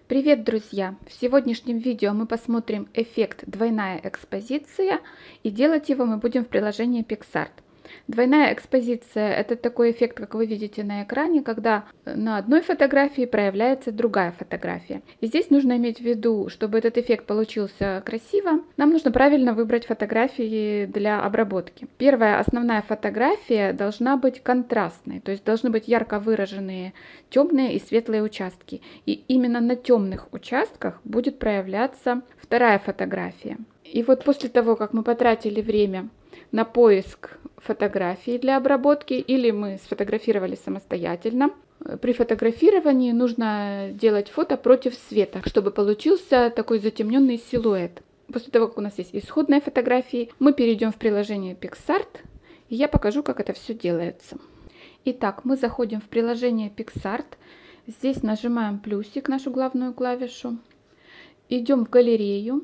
Привет, друзья! В сегодняшнем видео мы посмотрим эффект «Двойная экспозиция», и делать его мы будем в приложении PicsArt. Двойная экспозиция – это такой эффект, как вы видите на экране, когда на одной фотографии проявляется другая фотография. И здесь нужно иметь в виду, чтобы этот эффект получился красиво, нам нужно правильно выбрать фотографии для обработки. Первая основная фотография должна быть контрастной, то есть должны быть ярко выраженные темные и светлые участки. И именно на темных участках будет проявляться вторая фотография. И вот после того, как мы потратили время на поиск фотографий для обработки, или мы сфотографировали самостоятельно, при фотографировании нужно делать фото против света, чтобы получился такой затемненный силуэт. После того, как у нас есть исходные фотографии, мы перейдем в приложение PicsArt, и я покажу, как это все делается. Итак, мы заходим в приложение PicsArt, здесь нажимаем плюсик, нашу главную клавишу, идем в галерею.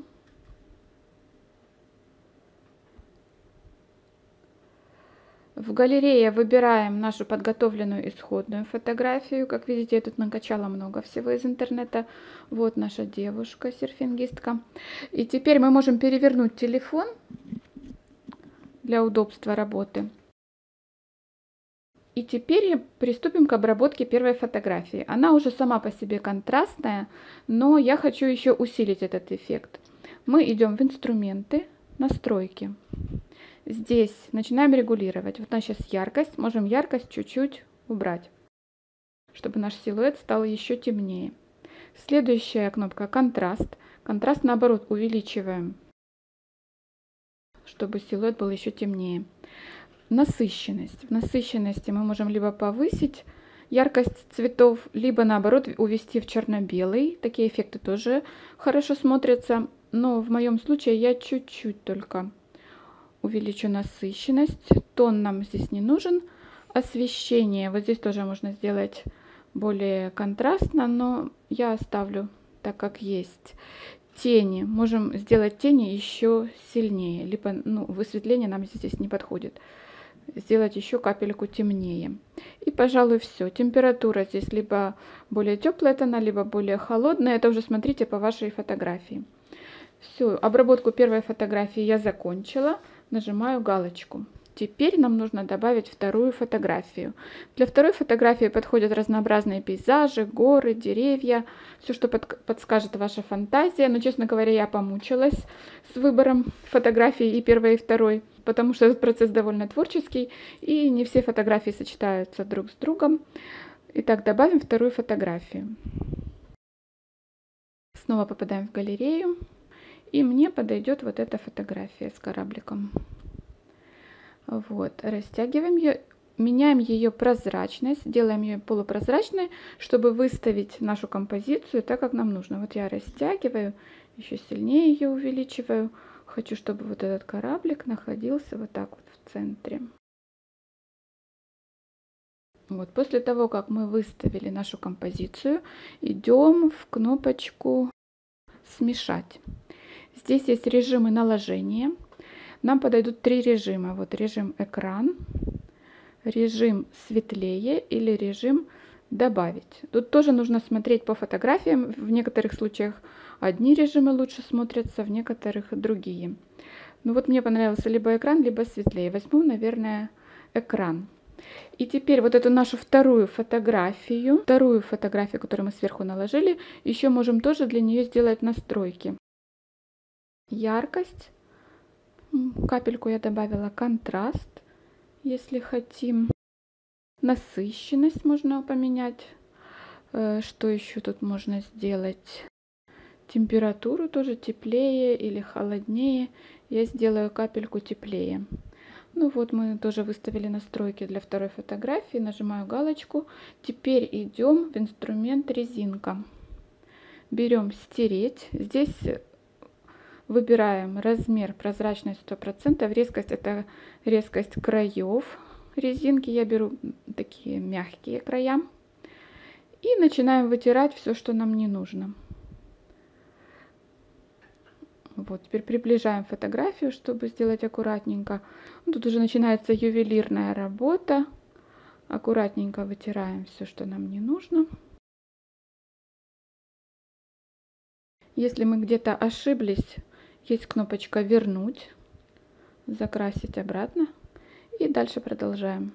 В галерее выбираем нашу подготовленную исходную фотографию. Как видите, я тут накачала много всего из интернета. Вот наша девушка, серфингистка. И теперь мы можем перевернуть телефон для удобства работы. И теперь приступим к обработке первой фотографии. Она уже сама по себе контрастная, но я хочу еще усилить этот эффект. Мы идем в инструменты, настройки. Здесь начинаем регулировать. Вот у нас сейчас яркость. Можем яркость чуть-чуть убрать, чтобы наш силуэт стал еще темнее. Следующая кнопка контраст. Контраст наоборот увеличиваем, чтобы силуэт был еще темнее. Насыщенность. В насыщенности мы можем либо повысить яркость цветов, либо наоборот увести в черно-белый. Такие эффекты тоже хорошо смотрятся. Но в моем случае я чуть-чуть только увеличу насыщенность. Тон нам здесь не нужен. Освещение. Вот здесь тоже можно сделать более контрастно, но я оставлю так, как есть. Тени. Можем сделать тени еще сильнее. Либо высветление нам здесь не подходит. Сделать еще капельку темнее. И, пожалуй, все. Температура здесь либо более теплая тона, либо более холодная. Это уже смотрите по вашей фотографии. Все, обработку первой фотографии я закончила. Нажимаю галочку. Теперь нам нужно добавить вторую фотографию. Для второй фотографии подходят разнообразные пейзажи, горы, деревья, все, что подскажет ваша фантазия. Но, честно говоря, я помучилась с выбором фотографий и первой, и второй, потому что этот процесс довольно творческий, и не все фотографии сочетаются друг с другом. Итак, добавим вторую фотографию. Снова попадаем в галерею. И мне подойдет вот эта фотография с корабликом. Вот, растягиваем ее, меняем ее прозрачность, делаем ее полупрозрачной, чтобы выставить нашу композицию так, как нам нужно. Вот я растягиваю, еще сильнее ее увеличиваю. Хочу, чтобы вот этот кораблик находился вот так вот в центре. Вот, после того, как мы выставили нашу композицию, идем в кнопочку «Смешать». Здесь есть режимы наложения. Нам подойдут три режима. Вот режим экран, режим светлее или режим добавить. Тут тоже нужно смотреть по фотографиям. В некоторых случаях одни режимы лучше смотрятся, в некоторых другие. Ну вот мне понравился либо экран, либо светлее. Возьму, наверное, экран. И теперь вот эту нашу вторую фотографию, которую мы сверху наложили, еще можем тоже для нее сделать настройки. Яркость, капельку я добавила, контраст, если хотим, насыщенность можно поменять. Что еще тут можно сделать? Температуру тоже теплее или холоднее. Я сделаю капельку теплее. Ну вот мы тоже выставили настройки для второй фотографии. Нажимаю галочку. Теперь идем в инструмент резинка. Берем стереть. Здесь выбираем размер, прозрачность 100%. Резкость — это резкость краев резинки. Я беру такие мягкие края. И начинаем вытирать все, что нам не нужно. Вот, теперь приближаем фотографию, чтобы сделать аккуратненько. Тут уже начинается ювелирная работа. Аккуратненько вытираем все, что нам не нужно. Если мы где-то ошиблись, есть кнопочка «Вернуть», закрасить обратно и дальше продолжаем.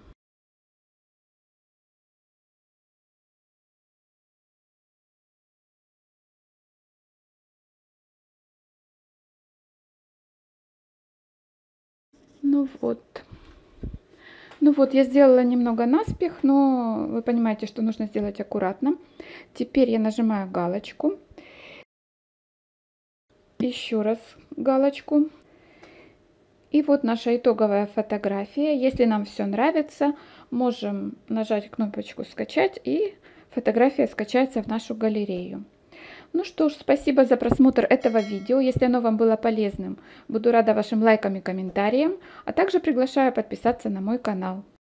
Ну вот, я сделала немного наспех, но вы понимаете, что нужно сделать аккуратно. Теперь я нажимаю галочку. Еще раз галочку. И вот наша итоговая фотография. Если нам все нравится, можем нажать кнопочку «Скачать», и фотография скачается в нашу галерею. Ну что ж, спасибо за просмотр этого видео. Если оно вам было полезным, буду рада вашим лайкам и комментариям, а также приглашаю подписаться на мой канал.